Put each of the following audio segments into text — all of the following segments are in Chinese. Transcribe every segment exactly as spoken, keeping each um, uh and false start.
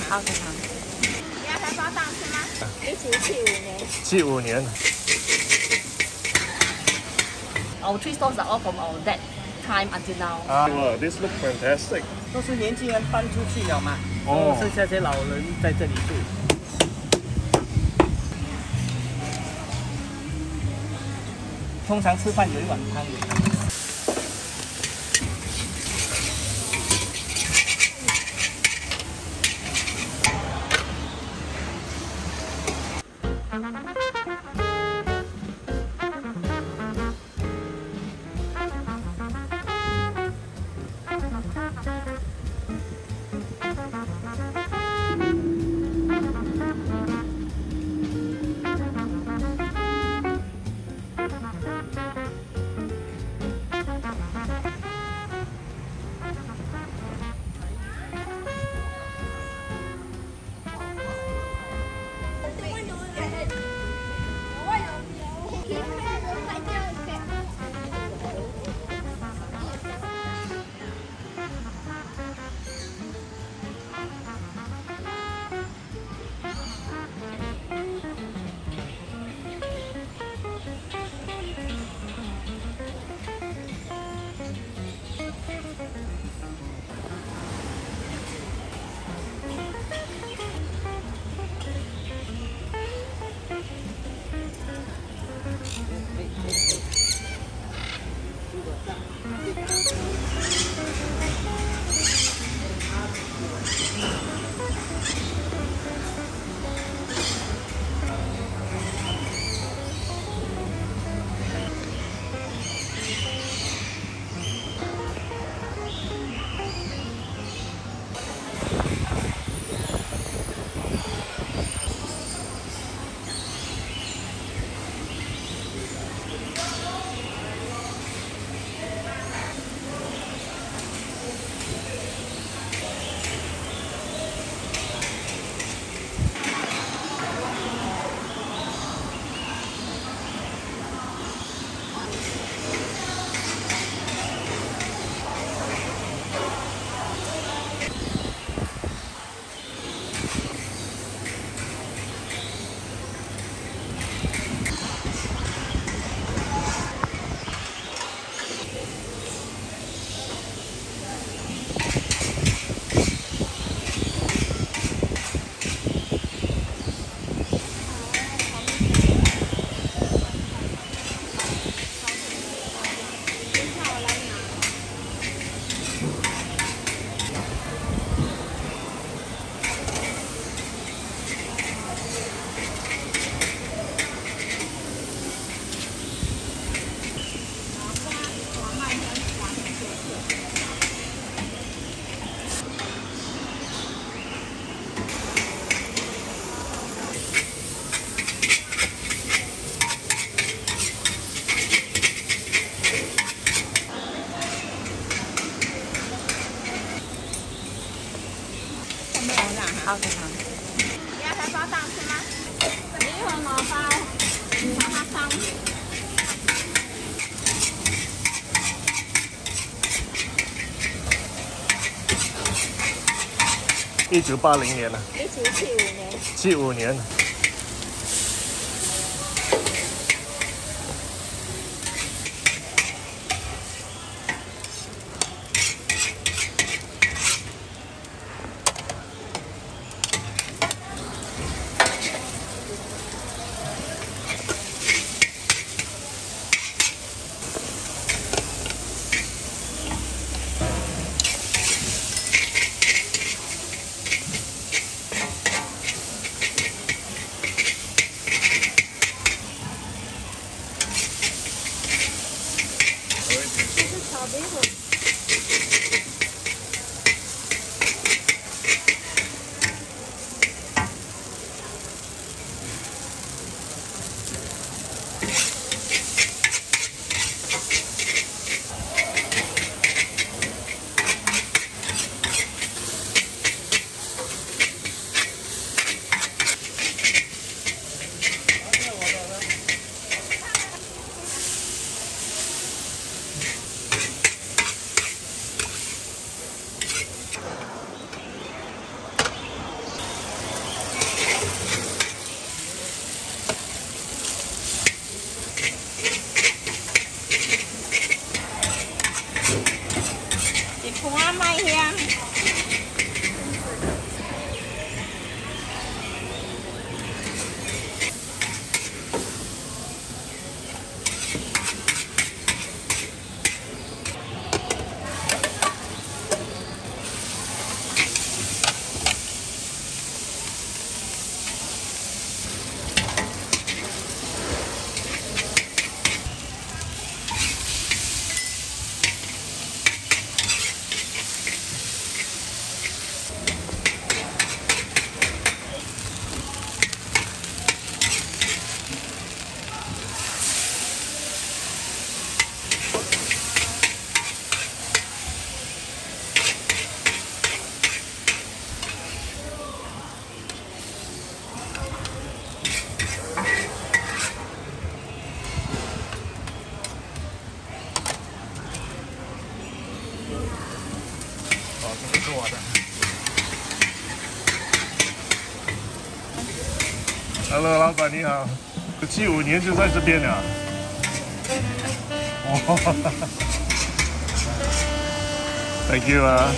好，非常。 你要才包上去吗？一九七五年。 七五年。 Our three stores are all from our dad time until now. Ah, wow, this looks fantastic. 都是年轻人搬出去了嘛， 哦剩下些老人在这里住。通常吃饭有一碗汤的。 好，非常。 你要才包上去吗？米粉毛包，麻花汤。 一九八零年啊。 一九七五年。 七五年。 你 Hello， 老板你好，七五年就在这边了。哦 ，Thank you 啊。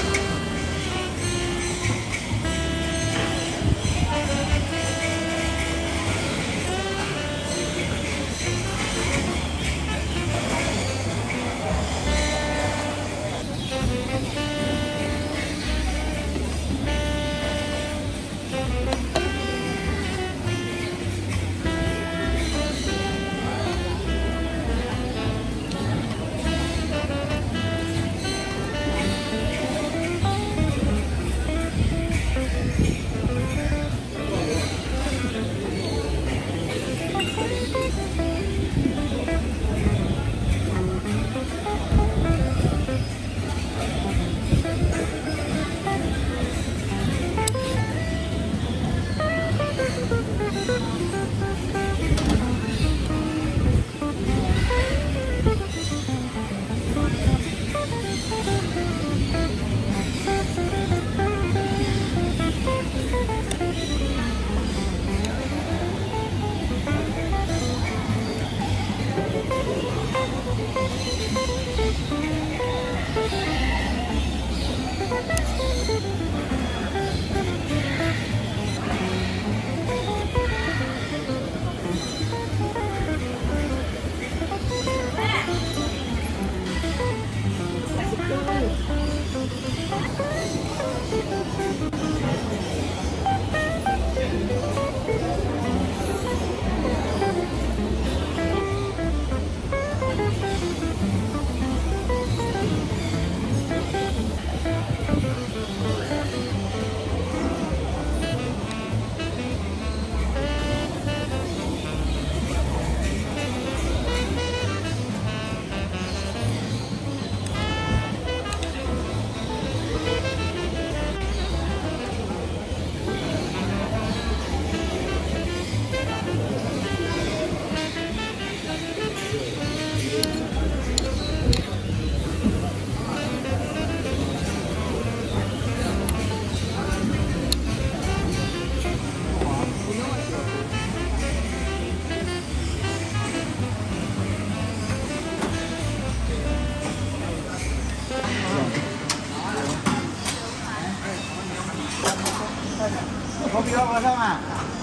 có video vào không à?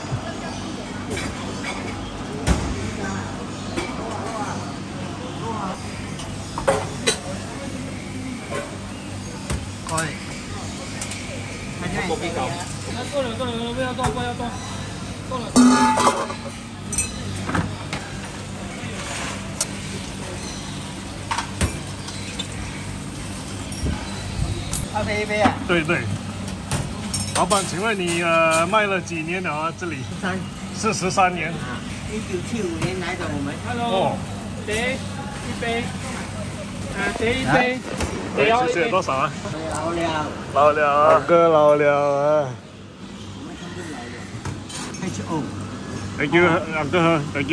Coi. Một cái cổng. 够了够了，不要动不要动，够了。 二杯一杯啊？ 对对。老板，请问你呃卖了几年了啊？这里三是十三年。 一九七五年来的我们。 Hello，得一杯，啊，得一杯，得要一杯。 谢谢，多少啊？ 老了。 老了啊，老哥老了啊。 H O。 Thank you， uncle。Thank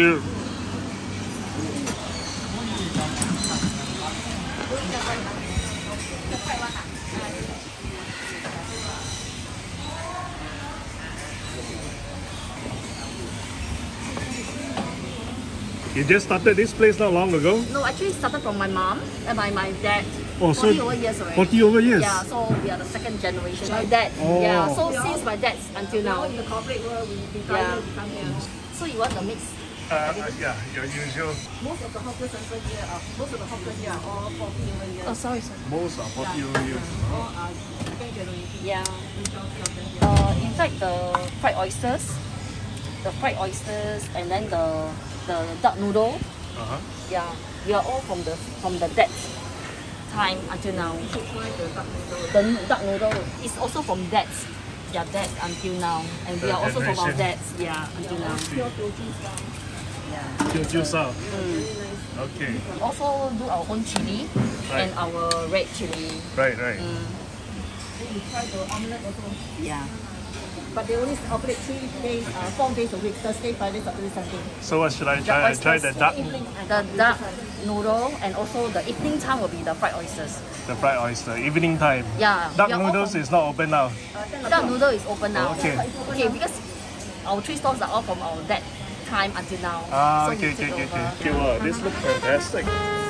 you。You just started this place not long ago? No, actually started from my mom and by my dad. Oh, so forty over years already. forty over years? Yeah, so we are the second generation. My dad. Oh. Yeah, so since my dad's until now. In the corporate world, we we Yeah. we come here. So you want the mix? Uh, uh, yeah, your usual. Most of the hawker center here are most of the hawkers here are all forty over years. Oh, sorry, sorry. Most are forty over years. All are second generation. Yeah. We shall sell them here. Uh, in fact, the fried oysters, the fried oysters, and then the the duck noodle. Uh-huh. Yeah, we are all from the from the dad's time until now. You should try the duck noodle. The duck noodle is also from dad's. Yeah, dad until now, and we The are also from our generation. dads. Yeah, until now. Pure Teochew style. Yeah. Teochew style. Mm. Okay. Also do our own chili Right. and our red chili. Right, right. Mm. Then you try the omelette also. Yeah. But they only operate three days, uh, four days a week. Thursday, Friday, Saturday, Sunday. So what should I try? I try the duck, Evening. The duck noodle and also the evening time will be the fried oysters. the fried oyster. Evening time. Yeah. Duck we are all noodles from- is not open now. Duck noodle is open now. Okay. Okay, because our three stores are all from our that time until now. Ah, so okay, we okay, take okay, over. okay. Wow, this looks fantastic.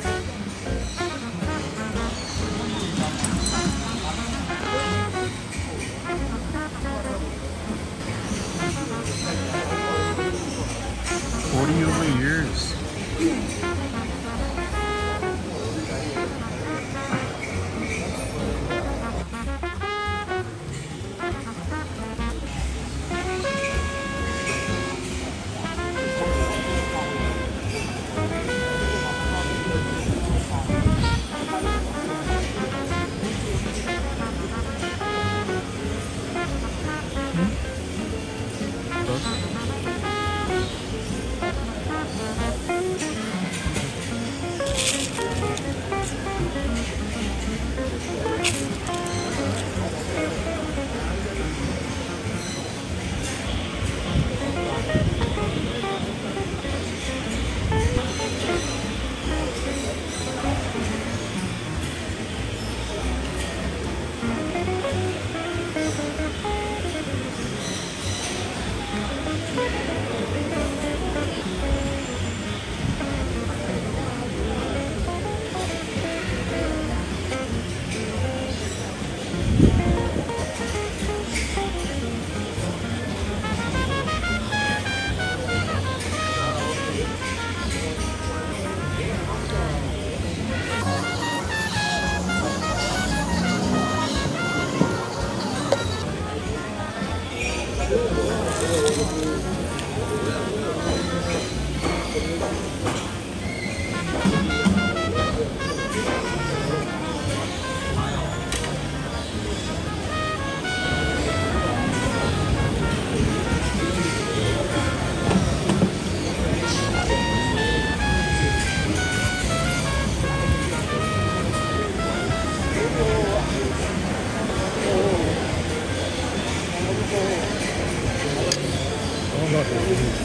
Forty over years. Oh,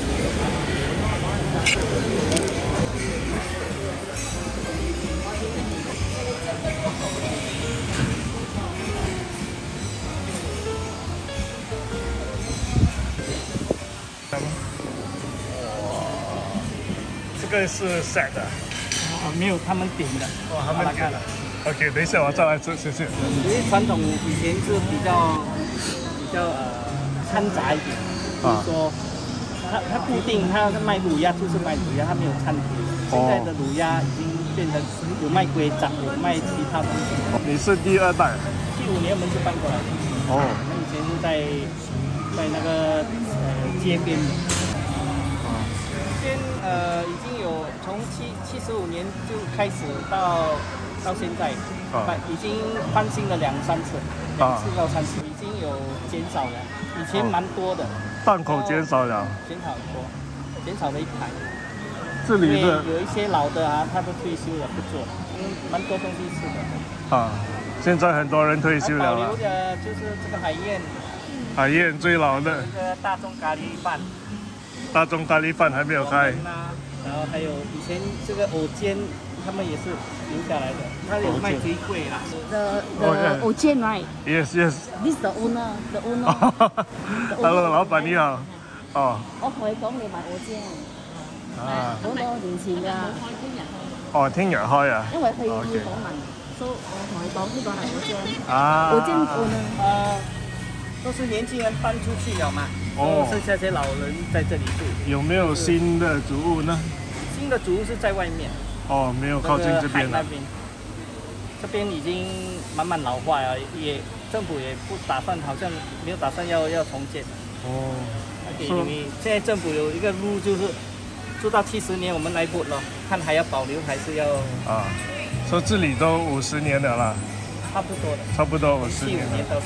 这个是 set 的， 哦，没有他们点的， 哦，他们点的。OK， 等一下我再来吃，谢谢。 因为传统以前是比较比较呃掺杂一点，就是说它它固定它卖卤鸭就是卖卤鸭，它没有掺碟的。现在的卤鸭已经变成有卖龟掌，有卖其他东西。 你是第二代？ 七五年我们就搬过来的。 哦， 那以前是在在那个呃街边的。先呃已经有从七七十五年就开始到到现在， 啊， 已经翻新了两三次，两次到三次，已经有减少了，以前蛮多的。 档口减少了， 减少很多，减少了一排。 这里的有一些老的啊，他都退休了，不做，嗯，蛮多东西吃的。 啊，现在很多人退休了。 保留的就是这个海燕， 海燕最老的。 这个大众咖喱饭。 大众咖喱饭还没有开。 然后还有以前这个藕煎，他们也是留下来的，他有卖鸡贵啦。 The the Oh, Ojian, right? Yes, yes. This is the owner, the owner. Hello， 老板你好。哦。 我同你講你買我煎。 啊。 好多年前㗎。 哦，聽日開啊。 因為佢要訪問，所以我同你講呢個係我煎。 啊。 我煎owner。 呃，都是年輕人搬出去了嘛。哦。剩下些老人在這裡住。 有沒有新的主屋呢？ 新的主屋是在外面。哦， 沒有靠近這邊了。 這邊已經慢慢老化了，也政府也不打算，好像沒有打算要要重建。哦。因為現在政府有一個路，就是住到七十年，我們來撥咯，看還要保留還是要。 啊，說這裡都五十年了啦。 差不多的。 差不多五十年。 七五年到。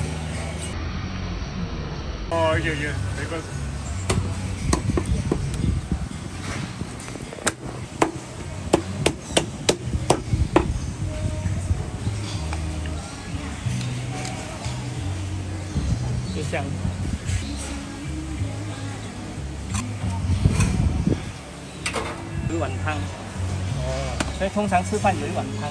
哦，也也沒關係。 就像有一碗湯，哦，所以通常吃飯有一碗湯。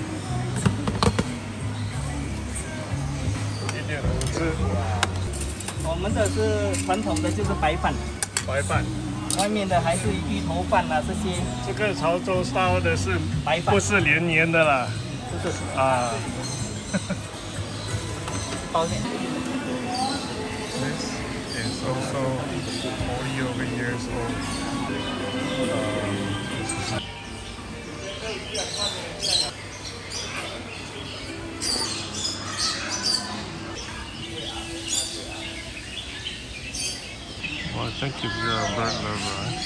一點五隻。 们的是传统的，就是白饭， 白饭。 外面的还是芋头饭啊这些。 这个潮州烧的是白饭， 不是连年的啦。 不是啊。 抱歉。 This is also forty over years old. Um, Well, I think if you're a bird lover,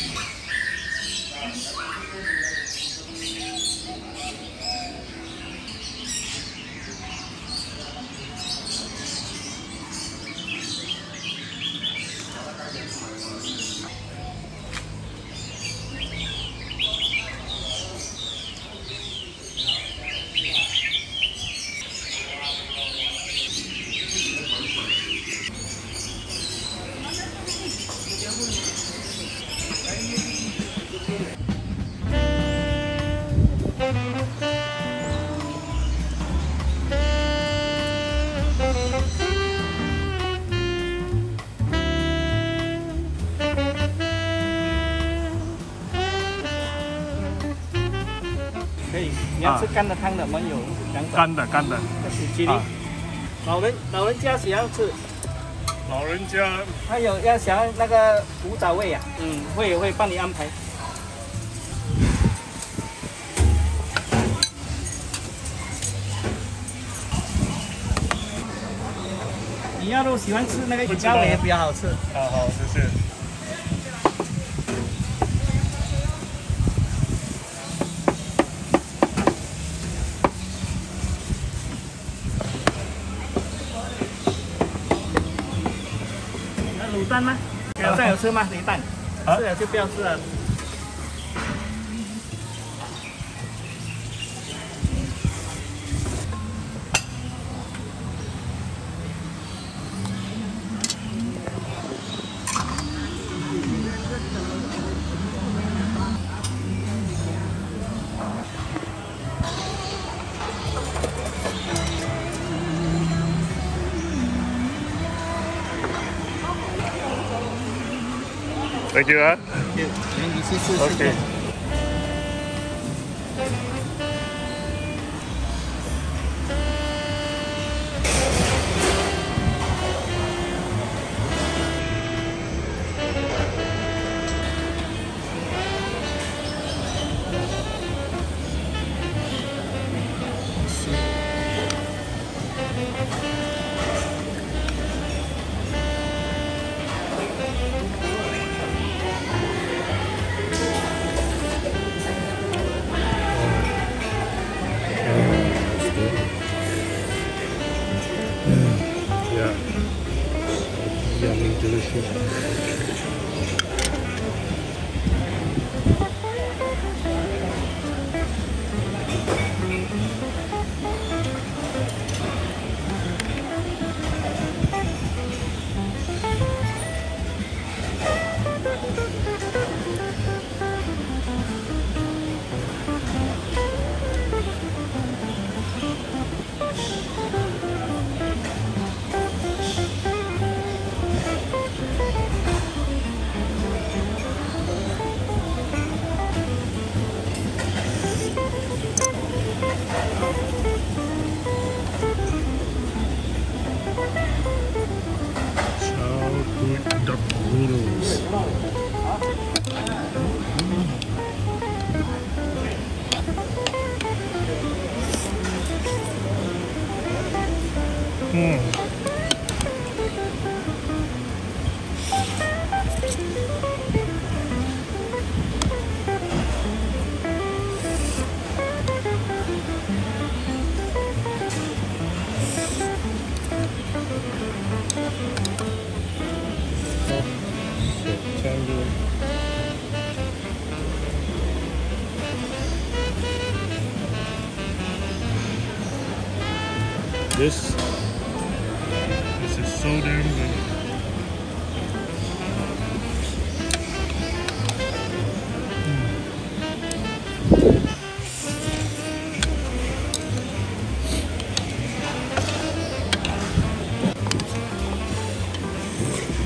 可以，你要吃干的汤的，我们有两种。 干的干的。 这是吉利。老人老人家喜欢吃。 老人家他有要想要那个古早味啊，嗯，会会帮你安排。你要如果喜欢吃那个鸭尾也比较好吃。 好好，谢谢。 卤蛋吗？早上有吃吗？卤蛋？ 啊？ 吃了就不要吃了。 Thank you 啊。 就你去试试。 OK。Yeah. Yummy, delicious. Childhood duck noodles. Mm. September. This, this is so damn good. Mm.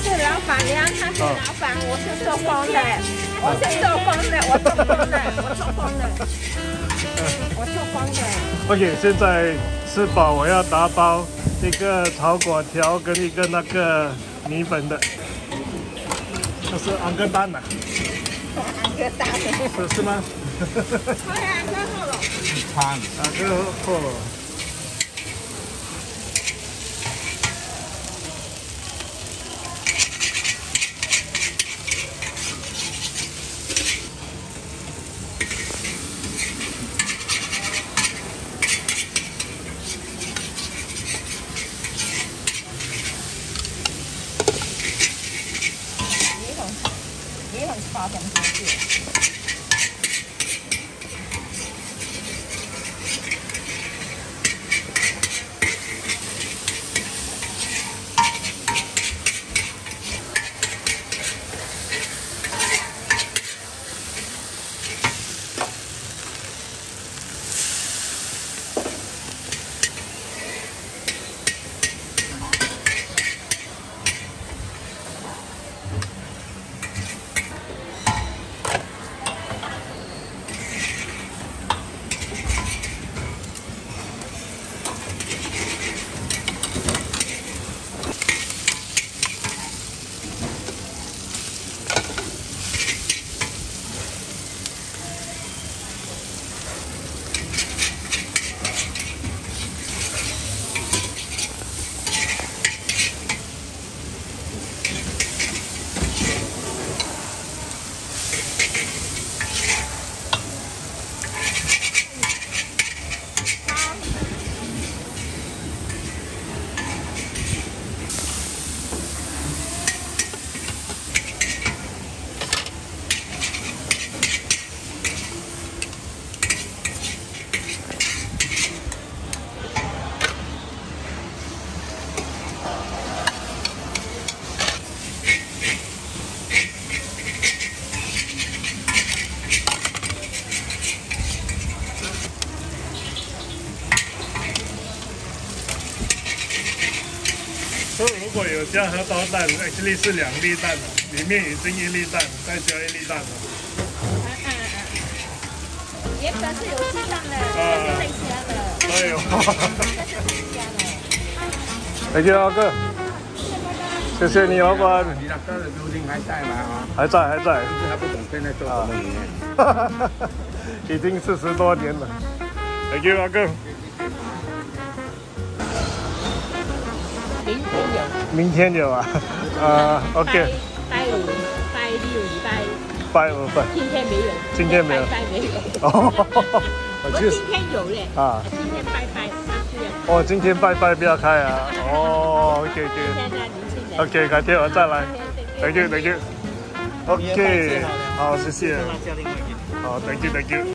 是老板娘，他是老板，我是做工的，我是做工的，我做工的，我做工的，我做工的。 OK， 现在吃饱，我要打包一个炒粿条跟一个那个米粉的，这是安哥蛋呐、啊， 安哥蛋的， 是是吗？ 好呀，安哥好了。 安哥好了。 也很发展经济。所以如果有加荷包蛋 ，actually 是两粒蛋了，里面已经一粒蛋，再加一粒蛋了。 原本是有鸡蛋的，这是最加的。 哎呦！ 这是最加的。 Thank you， 老哥。谢谢你，老板。 你老哥的租金还在吗？啊， 还在，还在。 就是他不懂现在做什么营业。 已经四十多年了。Thank you， 老哥。 明天有。 明天有啊？啊 ，OK。 拜五、拜六、礼拜。 拜五拜。 今天没有。 今天没有。 拜没有。 哦。 我今天有嘞。 啊。 今天拜拜，他不要。 哦，今天拜拜不要开啊。哦 ，OK OK。 现在年轻人。 OK， 改天我再来。Thank you，Thank you。OK， 好，谢谢。好，Thank you，Thank you。